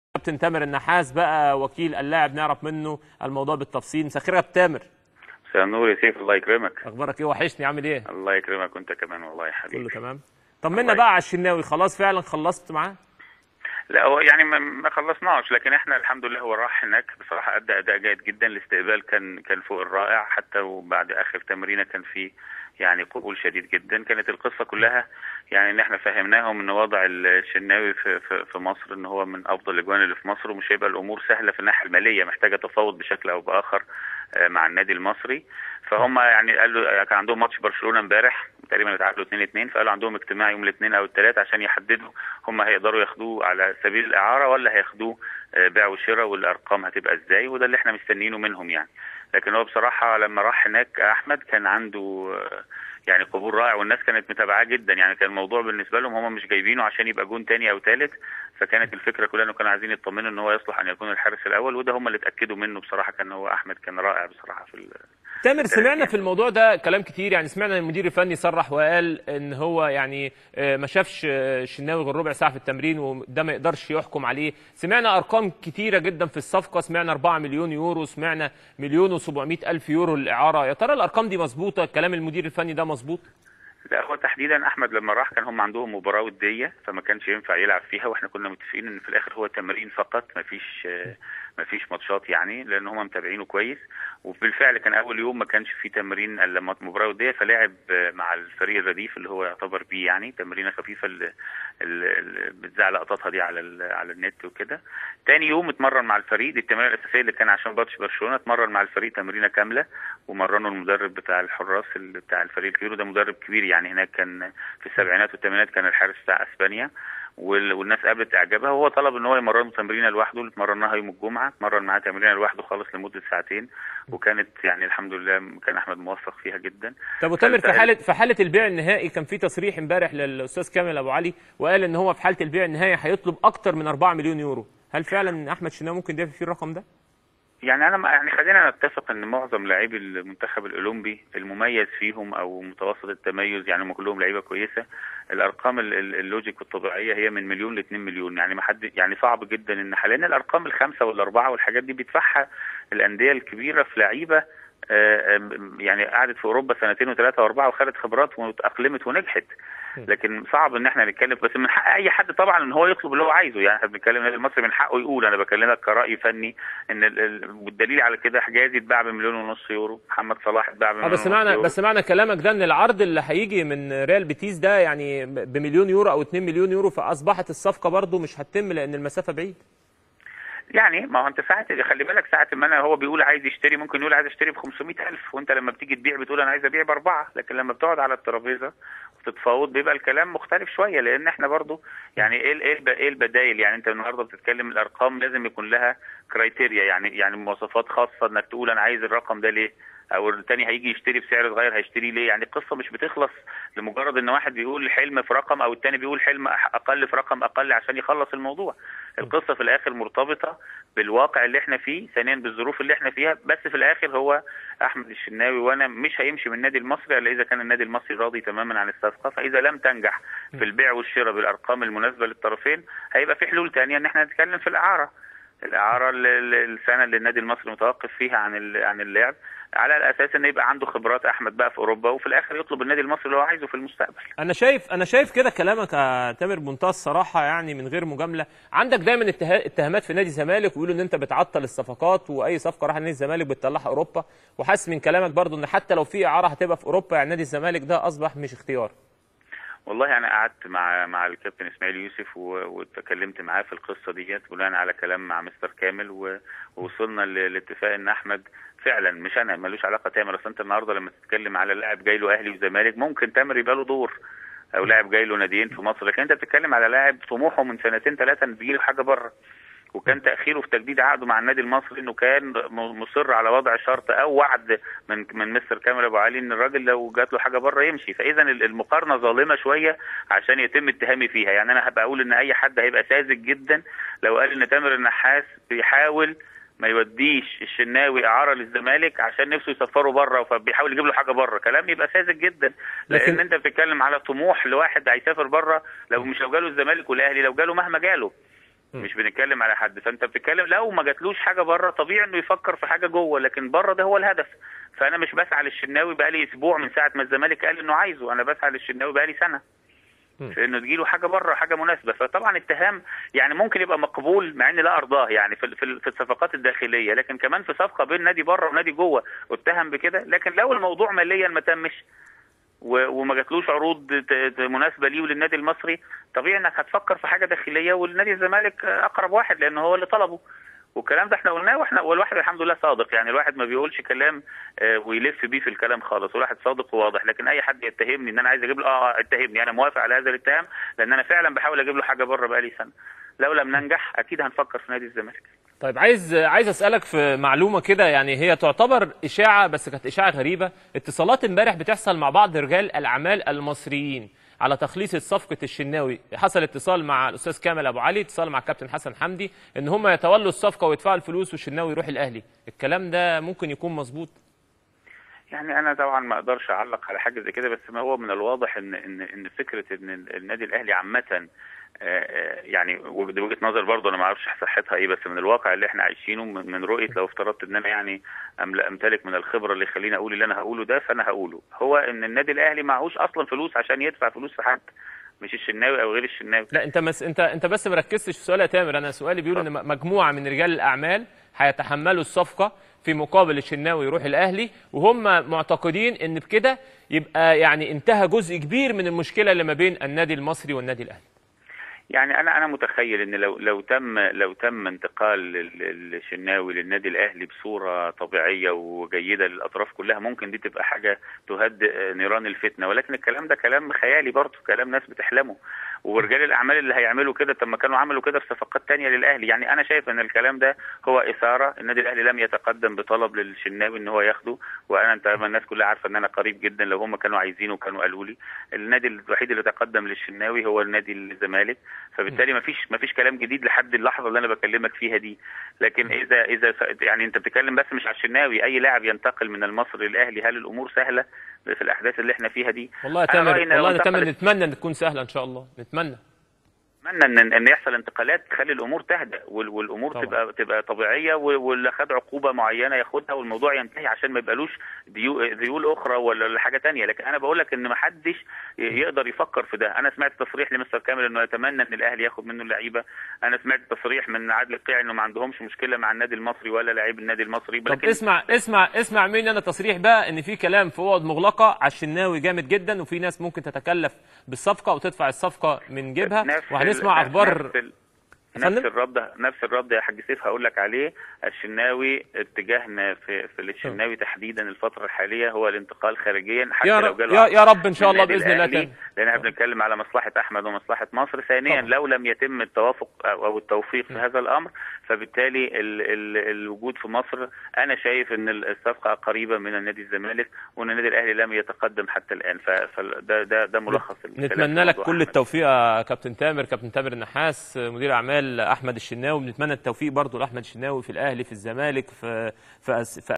كابتن تامر النحاس بقى وكيل اللاعب نعرف منه الموضوع بالتفصيل. مساء الخير يا كابتن تامر. مساء النور يا سيف، الله يكرمك. اخبارك ايه؟ وحشني، عامل ايه؟ الله يكرمك وانت كمان والله يا حبيبي. كله تمام. طمنا بقى على الشناوي، خلاص فعلا خلصت معاه؟ لا هو يعني ما خلصناش، لكن احنا الحمد لله هو راح هناك بصراحه ادى اداء جيد جدا. الاستقبال كان فوق الرائع، حتى وبعد اخر تمرينه كان في يعني قبول شديد جدا. كانت القصه كلها يعني ان احنا فهمناهم ان وضع الشناوي في مصر ان هو من افضل الاجوان اللي في مصر، ومش هيبقى الامور سهله في الناحيه الماليه، محتاجه تفاوض بشكل او باخر مع النادي المصري. فهم يعني قالوا كان عندهم ماتش برشلونه امبارح تقريبا اتعادلوا 2-2، فقالوا عندهم اجتماع يوم الاثنين او الثلاث عشان يحددوا هم هيقدروا ياخدوه على سبيل الاعاره ولا هياخدوه بيع وشراء، والارقام هتبقى ازاي، وده اللي احنا مستنيينه منهم يعني. لكن هو بصراحه لما راح هناك احمد كان عنده يعني قبول رائع، والناس كانت متابعاه جدا. يعني كان الموضوع بالنسبه لهم هم مش جايبينه عشان يبقى جون تاني او ثالث، فكانت الفكره كلها انه كانوا عايزين يطمنوا ان هو يصلح ان يكون الحارس الاول، وده هم اللي اتاكدوا منه بصراحه. كان هو احمد كان رائع بصراحه تامر، سمعنا في الموضوع ده كلام كتير، يعني سمعنا المدير الفني صرح وقال ان هو يعني ما شافش الشناوي غير ربع ساعه في التمرين وده ما يقدرش يحكم عليه. سمعنا ارقام كتيره جدا في الصفقه، سمعنا 4 مليون يورو، سمعنا 1,700,000 يورو للاعاره. يا ترى الارقام دي مظبوطه؟ كلام المدير الفني ده مظبوط؟ لا هو تحديدا احمد لما راح كان هم عندهم مباراه وديه، فما كانش ينفع يلعب فيها، واحنا كنا متفقين ان في الاخر هو تمرين فقط، ما فيش ماتشات يعني، لان هم متابعينه كويس. وبالفعل كان اول يوم ما كانش في تمرين الا مباراه وديه، فلعب مع الفريق الرديف اللي هو يعتبر بيه يعني تمرينه خفيفه اللي بتذاع لقطاتها دي على النت وكده. تاني يوم اتمرن مع الفريق، دي التمرين الاساسيه اللي كان عشان ماتش برشلونه. اتمرن مع الفريق تمرينه كامله، ومرنه المدرب بتاع الحراس بتاع الفريق الكبير، وده مدرب كبير يعني هناك، كان في السبعينات والثمانينات كان الحارس بتاع اسبانيا، والناس قابلت اعجابها. وهو طلب ان هو يمرنه تمرينه لوحده، اللي اتمرناها يوم الجمعه، اتمرن معاه تمرينه لوحده خالص لمده ساعتين، وكانت يعني الحمد لله كان احمد موفق فيها جدا. طب وتامر، في حاله البيع النهائي كان في تصريح امبارح للاستاذ كامل ابو علي، وقال ان هو في حاله البيع النهائي هيطلب اكتر من 4 مليون يورو. هل فعلا احمد شناوي ممكن يدفع فيه الرقم ده؟ يعني يعني خلينا نتفق ان معظم لاعبي المنتخب الاولمبي المميز فيهم او متوسط التميز، يعني هم كلهم لعيبه كويسه. الارقام اللوجيك والطبيعيه هي من مليون ل 2 مليون، يعني ما حد يعني صعب جدا ان حاليا الارقام الخمسه والاربعه والحاجات دي بيدفعها الانديه الكبيره في لعيبه يعني قعدت في اوروبا سنتين وثلاثه واربعه وخدت خبرات واتاقلمت ونجحت. لكن صعب ان احنا نتكلم، بس من حق اي حد طبعا ان هو يطلب اللي هو عايزه. يعني احنا بنتكلم النادي المصري من حقه يقول انا بكلمك كرأي فني ان والدليل على كده حجازي اتباع بمليون ونص يورو، محمد صلاح اتباع بمليون ونص يورو. بس معنى كلامك ده ان العرض اللي هيجي من ريال بيتيس ده يعني بمليون يورو او 2 مليون يورو، فاصبحت الصفقه برضو مش هتتم لان المسافه بعيد. يعني ما هو انت ساعه خلي بالك، ساعه ما انا هو بيقول عايز يشتري ممكن يقول عايز اشتري ب 500,000، وانت لما بتيجي تبيع بتقول انا عايز ابيع ب4. لكن لما بتقعد على الترابيزه وتتفاوض بيبقى الكلام مختلف شويه، لان احنا برضو يعني ايه البدايل. يعني انت النهارده بتتكلم الارقام لازم يكون لها كرايتيريا، يعني مواصفات خاصه انك تقول انا عايز الرقم ده ليه، او التاني هيجي يشتري بسعر صغير هيشتري ليه. يعني القصه مش بتخلص لمجرد ان واحد بيقول حلم في رقم او التاني بيقول حلم اقل في رقم اقل عشان يخلص الموضوع. القصه في الاخر مرتبطه بالواقع اللي احنا فيه، ثانيا بالظروف اللي احنا فيها. بس في الاخر هو احمد الشناوي وانا مش هيمشي من النادي المصري الا اذا كان النادي المصري راضي تماما عن الصفقه. فاذا لم تنجح في البيع والشراء بالارقام المناسبه للطرفين، هيبقى في حلول ثانيه ان احنا نتكلم في الاعاره السنه اللي النادي المصري متوقف فيها عن اللعب، على الاساس ان يبقى عنده خبرات احمد بقى في اوروبا، وفي الاخر يطلب النادي المصري اللي هو عايزه في المستقبل. انا شايف كده كلامك يا تامر بمنتهى الصراحه، يعني من غير مجامله. عندك دايما اتهامات في نادي الزمالك ويقولوا ان انت بتعطل الصفقات، واي صفقه راح نادي الزمالك بتطلعها اوروبا، وحاسس من كلامك برضو ان حتى لو في اعاره هتبقى في اوروبا، يعني نادي الزمالك ده اصبح مش اختيار. والله انا قعدت مع الكابتن اسماعيل يوسف واتكلمت معاه في القصه ديت بناء على كلام مع مستر كامل، ووصلنا لاتفاق ان احمد فعلا مش انا ملوش علاقه تامر. اصل انت النهارده لما تتكلم على لاعب جاي له اهلي وزمالك ممكن تامر يبقى له دور، او لاعب جاي له ناديين في مصر، لكن انت بتتكلم على لاعب طموحه من سنتين ثلاثه ان بيجي له حاجه بره، وكان تاخيره في تجديد عقده مع النادي المصري انه كان مصر على وضع شرط او وعد من مستر كامل ابو علي ان الراجل لو جات له حاجه بره يمشي. فاذا المقارنه ظالمه شويه عشان يتم اتهامي فيها. يعني انا هبقى اقول ان اي حد هيبقى ساذج جدا لو قال ان تامر النحاس بيحاول ما يوديش الشناوي اعاره للزمالك عشان نفسه يسفره بره، فبيحاول يجيب له حاجه بره. كلام يبقى ساذج جدا، لان انت بتتكلم على طموح لواحد هيسافر بره، لو جاله الزمالك والاهلي، لو جاله مهما جاله. مش بنتكلم على حد. فانت بتتكلم لو ما جاتلوش حاجه بره طبيعي انه يفكر في حاجه جوه، لكن بره ده هو الهدف. فانا مش بسعى للشناوي بقالي اسبوع من ساعه ما الزمالك قال انه عايزه، انا بسعى للشناوي بقالي سنه في انه تجيله حاجه بره، حاجه مناسبه. فطبعا اتهام يعني ممكن يبقى مقبول مع اني لا ارضاه يعني في الصفقات الداخليه، لكن كمان في صفقه بين نادي بره ونادي جوه اتهم بكده. لكن لو الموضوع ماليا ما تمش وما جاتلوش عروض مناسبه ليه وللنادي المصري، طبيعي انك هتفكر في حاجه داخليه، والنادي الزمالك اقرب واحد لان هو اللي طلبه. والكلام ده احنا قلناه، والواحد الحمد لله صادق. يعني الواحد ما بيقولش كلام ويلف بيه في الكلام خالص، والواحد صادق وواضح. لكن اي حد يتهمني ان انا عايز اجيب له اتهمني، انا موافق على هذا الاتهام، لان انا فعلا بحاول اجيب له حاجه بره بقالي سنه. لو لم ننجح اكيد هنفكر في نادي الزمالك. طيب عايز اسالك في معلومه كده، يعني هي تعتبر اشاعه بس كانت اشاعه غريبه. اتصالات امبارح بتحصل مع بعض رجال الاعمال المصريين على تخليص صفقه الشناوي. حصل اتصال مع الاستاذ كامل ابو علي، اتصال مع الكابتن حسن حمدي، ان هم يتولوا الصفقه ويدفعوا الفلوس والشناوي يروح الاهلي. الكلام ده ممكن يكون مظبوط؟ يعني انا طبعا ما اقدرش اعلق على حاجه زي كده، بس ما هو من الواضح ان فكره ان النادي الاهلي عامه يعني ودي وجهه نظر برضه انا ما اعرفش صحتها ايه، بس من الواقع اللي احنا عايشينه، من رؤيه لو افترضت ان انا يعني امتلك من الخبره اللي يخليني اقول اللي انا هقوله ده، فانا هقوله. هو ان النادي الاهلي معهوش اصلا فلوس عشان يدفع فلوس في حد، مش الشناوي او غير الشناوي. لا انت بس ما ركزتش في سؤال يا تامر. انا سؤالي بيقول ان مجموعه من رجال الاعمال هيتحملوا الصفقه في مقابل الشناوي يروح الاهلي، وهم معتقدين ان بكده يبقى يعني انتهى جزء كبير من المشكله اللي ما بين النادي المصري والنادي الاهلي. يعني انا متخيل ان لو تم انتقال الشناوي للنادي الاهلي بصوره طبيعيه وجيده للاطراف كلها، ممكن دي تبقى حاجه تهدئ نيران الفتنه. ولكن الكلام ده كلام خيالي برضه، كلام ناس بتحلمه. ورجال الاعمال اللي هيعملوا كده طب ما كانوا عملوا كده في صفقات تانية للاهلي. يعني انا شايف ان الكلام ده هو اثاره. النادي الاهلي لم يتقدم بطلب للشناوي ان هو ياخده، انت الناس كلها عارفه ان انا قريب جدا. لو هم كانوا عايزينه وكانوا قالوا لي. النادي الوحيد اللي تقدم للشناوي هو النادي الزمالك، فبالتالي ما فيش كلام جديد لحد اللحظه اللي انا بكلمك فيها دي. لكن اذا يعني انت بتتكلم بس مش على الشناوي، اي لاعب ينتقل من المصري للاهلي، هل الامور سهله في الاحداث اللي احنا فيها دي؟ والله يا تامر نتمنى ان تكون سهله ان شاء الله، نتمنى ان يحصل انتقالات تخلي الامور تهدأ والامور طبعا. تبقى طبيعيه، واللي خد عقوبه معينه ياخدها والموضوع ينتهي، عشان ما يبقالوش ذيول اخرى ولا حاجه ثانيه. لكن انا بقول لك ان ما حدش يقدر يفكر في ده. انا سمعت تصريح لمستر كامل انه يتمنى ان الاهلي ياخد منه اللعيبه. انا سمعت تصريح من عادل القيعي انه ما عندهمش مشكله مع النادي المصري ولا لاعب النادي المصري. طب اسمع مني انا تصريح بقى، ان في كلام في اوض مغلقه على الشناوي جامد جدا، وفي ناس ممكن تتكلف بالصفقه وتدفع الصفقه من جيبها، وهنسمع اخبار نفس الرد يا حاج سيف هقول لك عليه. الشناوي اتجاهنا في الشناوي تحديدا الفتره الحاليه هو الانتقال خارجيا، حتى لو جاله يا رب ان شاء الله باذن الله تاني، لان احنا بنتكلم على مصلحه احمد ومصلحه مصر. ثانيا لو لم يتم التوافق او التوفيق في هذا الامر، فبالتالي الوجود في مصر انا شايف ان الصفقه قريبه من النادي الزمالك، وان النادي الاهلي لم يتقدم حتى الان. فده ملخص. نتمنى لك كل التوفيق يا كابتن تامر النحاس مدير اعمال احمد الشناوي. بنتمنى التوفيق برضه لاحمد الشناوي في الاهلي، في الزمالك، في